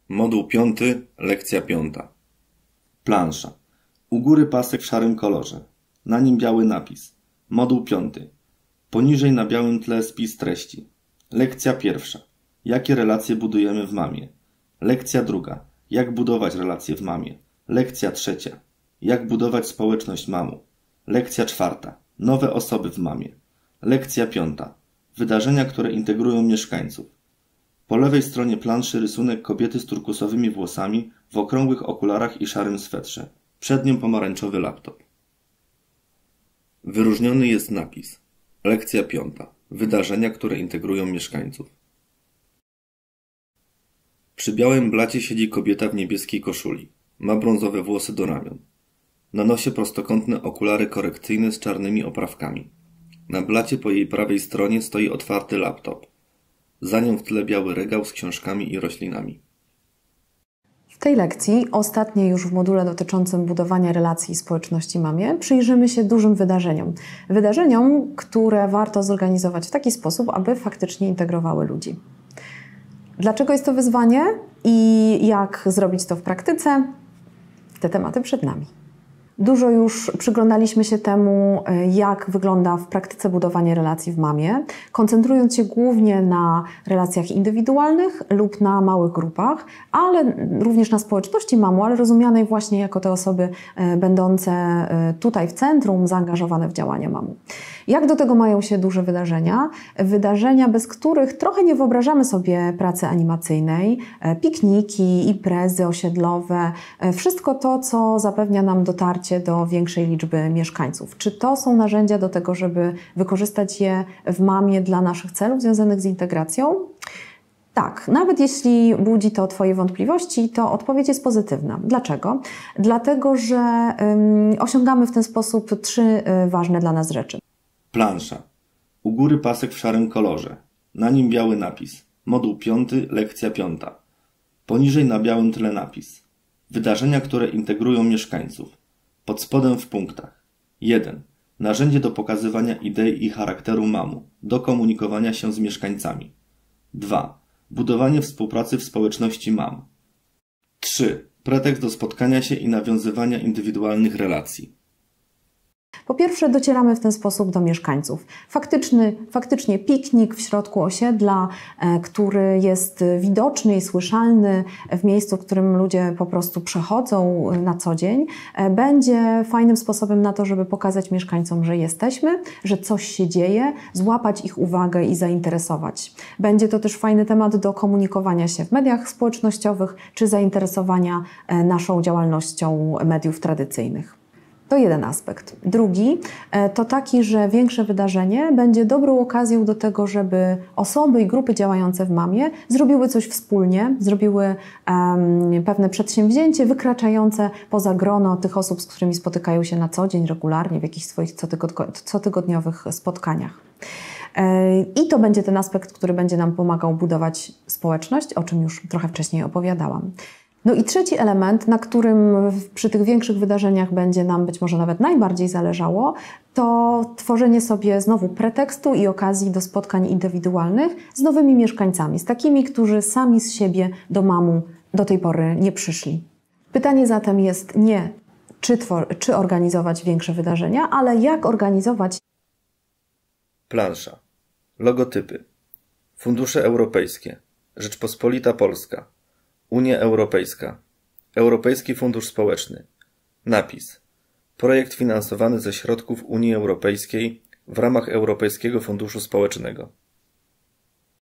Moduł 5, lekcja 5. Plansza. U góry pasek w szarym kolorze. Na nim biały napis. Moduł 5. Poniżej na białym tle spis treści. Lekcja 1. Jakie relacje budujemy w mamie? Lekcja 2. Jak budować relacje w mamie? Lekcja 3. Jak budować społeczność mamu? Lekcja 4. Nowe osoby w mamie. Lekcja 5. Wydarzenia, które integrują mieszkańców. Po lewej stronie planszy rysunek kobiety z turkusowymi włosami, w okrągłych okularach i szarym swetrze. Przed nią pomarańczowy laptop. Wyróżniony jest napis. Lekcja 5. Wydarzenia, które integrują mieszkańców. Przy białym blacie siedzi kobieta w niebieskiej koszuli. Ma brązowe włosy do ramion. Na nosie prostokątne okulary korekcyjne z czarnymi oprawkami. Na blacie po jej prawej stronie stoi otwarty laptop. Za nią w tle biały regał z książkami i roślinami. W tej lekcji, ostatniej już w module dotyczącym budowania relacji i społeczności mamie, przyjrzymy się dużym wydarzeniom. Wydarzeniom, które warto zorganizować w taki sposób, aby faktycznie integrowały ludzi. Dlaczego jest to wyzwanie i jak zrobić to w praktyce? Te tematy przed nami. Dużo już przyglądaliśmy się temu, jak wygląda w praktyce budowanie relacji w mamie, koncentrując się głównie na relacjach indywidualnych lub na małych grupach, ale również na społeczności mamu, ale rozumianej właśnie jako te osoby będące tutaj w centrum, zaangażowane w działania mamu. Jak do tego mają się duże wydarzenia? Wydarzenia, bez których trochę nie wyobrażamy sobie pracy animacyjnej, pikniki, imprezy osiedlowe, wszystko to, co zapewnia nam dotarcie do większej liczby mieszkańców. Czy to są narzędzia do tego, żeby wykorzystać je w mamie dla naszych celów związanych z integracją? Tak, nawet jeśli budzi to Twoje wątpliwości, to odpowiedź jest pozytywna. Dlaczego? Dlatego, że osiągamy w ten sposób 3 ważne dla nas rzeczy. Plansza. U góry pasek w szarym kolorze. Na nim biały napis. Moduł 5, lekcja 5. Poniżej na białym tle napis. Wydarzenia, które integrują mieszkańców. Pod spodem w punktach. 1. Narzędzie do pokazywania idei i charakteru mamu, do komunikowania się z mieszkańcami. 2. Budowanie współpracy w społeczności mam. 3. Pretekst do spotkania się i nawiązywania indywidualnych relacji. Po pierwsze, docieramy w ten sposób do mieszkańców. Faktycznie piknik w środku osiedla, który jest widoczny i słyszalny w miejscu, w którym ludzie po prostu przechodzą na co dzień, będzie fajnym sposobem na to, żeby pokazać mieszkańcom, że jesteśmy, że coś się dzieje, złapać ich uwagę i zainteresować. Będzie to też fajny temat do komunikowania się w mediach społecznościowych czy zainteresowania naszą działalnością mediów tradycyjnych. To jeden aspekt. Drugi to taki, że większe wydarzenie będzie dobrą okazją do tego, żeby osoby i grupy działające w mamie zrobiły coś wspólnie, zrobiły pewne przedsięwzięcie wykraczające poza grono tych osób, z którymi spotykają się na co dzień, regularnie w jakichś swoich cotygodniowych spotkaniach. I to będzie ten aspekt, który będzie nam pomagał budować społeczność, o czym już trochę wcześniej opowiadałam. No i trzeci element, na którym przy tych większych wydarzeniach będzie nam być może nawet najbardziej zależało, to tworzenie sobie znowu pretekstu i okazji do spotkań indywidualnych z nowymi mieszkańcami, z takimi, którzy sami z siebie do mamu do tej pory nie przyszli. Pytanie zatem jest nie, czy organizować większe wydarzenia, ale jak organizować. Plansza. Logotypy. Fundusze europejskie. Rzeczpospolita Polska. Unia Europejska. Europejski Fundusz Społeczny. Napis. Projekt finansowany ze środków Unii Europejskiej w ramach Europejskiego Funduszu Społecznego.